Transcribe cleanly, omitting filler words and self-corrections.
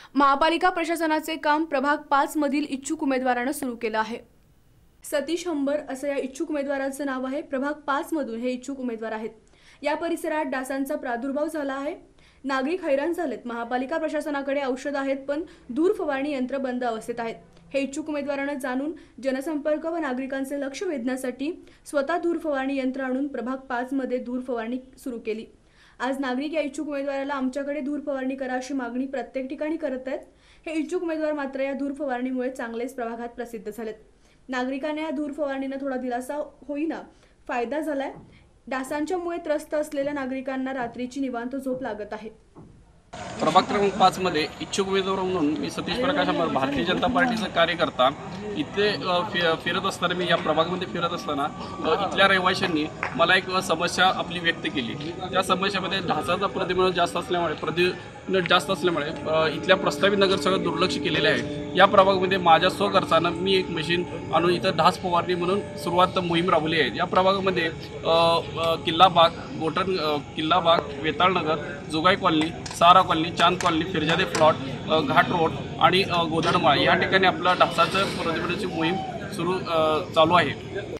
महापालिका प्रशासनाचे काम प्रभाग 5 मधील इच्छुक उमेदवारांना सुरू केलं आहे। सतीश हंबर असं या इच्छुक उमेदवाराचं नाव आहे। प्रभाग 5 मधून हे इच्छुक उमेदवार आहेत। या परिसरात डासांचा प्रादुर्भाव झाला आहे। नागरिक हैराण झालेत। महापालिका प्रशासनाकडे औषध आहेत पण दूर फवारणी यंत्र बंद अवस्थेत आहेत। हे इच्छुक उमेदवारांना जाणून जनसंपर्क व नागरिकांचे लक्ष वेधण्यासाठी स्वतः दूर फवारणी यंत्र आणून प्रभाग 5 मध्ये दूर फवारणी सुरू केली। आज नागरिक या इच्छुक उमेदवाराला आमच्याकडे दूर फवारणी करा अशी मागणी प्रत्येक ठिकाणी करत आहेत। हे इच्छुक उमेदवार मात्र या दूर फवारणीमुळे चांगलेच प्रभागात प्रसिद्ध झालेत। नागरिकांना या दूर फवारणीने थोडा दिलासा होईना फायदा झालाय। डासांच्यामुळे त्रस्त असलेल्या नागरिकांना रात्रीची निवांत झोप लागत आहे। प्रभाग क्रमांक 5 मध्ये इच्छुक उमेदवार म्हणून मी सतीश प्रकाश हंबर, भारतीय जनता पार्टीचा कार्यकर्ता इथे फिरत असताना, मी या प्रभागामध्ये फिरत असताना इथल्या रहिवाशांनी मला एक समस्या आपली व्यक्त केली। त्या समस्येमध्ये ढासाचा प्रतिबंध जास्त असल्यामुळे इथल्या प्रस्तावित नगरसेवक दुर्लक्ष केलेले आहे। या प्रभागामध्ये माझ्या स्वखर्चानं मी एक मशीन आणून इथं ढास फवारणी म्हणून सुरुवात मोहीम राबवली आहे। या प्रभागामध्ये किल्लाबाग, Killabag, Vetalnagar, Jogai colony, Sara colony, Chand colony, Firjade plot, Ghat road आणि गोदडमाळ या ठिकाणी आपला ढासाचं प्रतिबंधाची मोहीम चालू आहे।